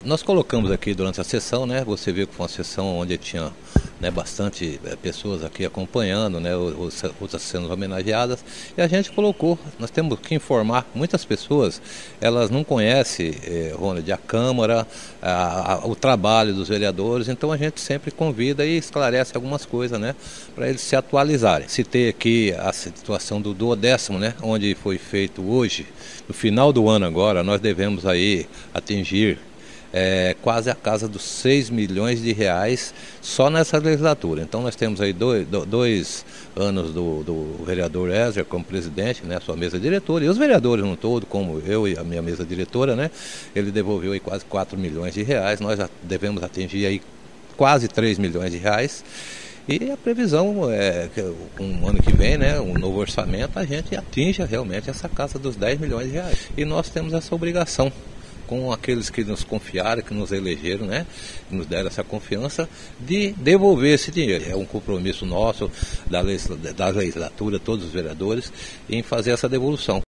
Nós colocamos aqui durante a sessão, né? Você viu que foi uma sessão onde tinha, né, bastante pessoas aqui acompanhando, né, outras sendo homenageadas, e a gente colocou. Nós temos que informar muitas pessoas, elas não conhecem, Ronald, a Câmara, o trabalho dos vereadores, então a gente sempre convida e esclarece algumas coisas, né, para eles se atualizarem. Citei aqui a situação do 10º, né, onde foi feito hoje, no final do ano agora, nós devemos aí atingir quase a casa dos 6 milhões de reais só nessa legislatura. Então nós temos aí dois anos do vereador Ezra como presidente, né, sua mesa diretora, e os vereadores no todo, como eu e a minha mesa diretora, né, ele devolveu aí quase 4 milhões de reais, nós já devemos atingir aí quase 3 milhões de reais. E a previsão é que um ano que vem, né, um novo orçamento, a gente atinja realmente essa casa dos 10 milhões de reais. E nós temos essa obrigação com aqueles que nos confiaram, que nos elegeram, né, que nos deram essa confiança, de devolver esse dinheiro. É um compromisso nosso, da legislatura, todos os vereadores, em fazer essa devolução.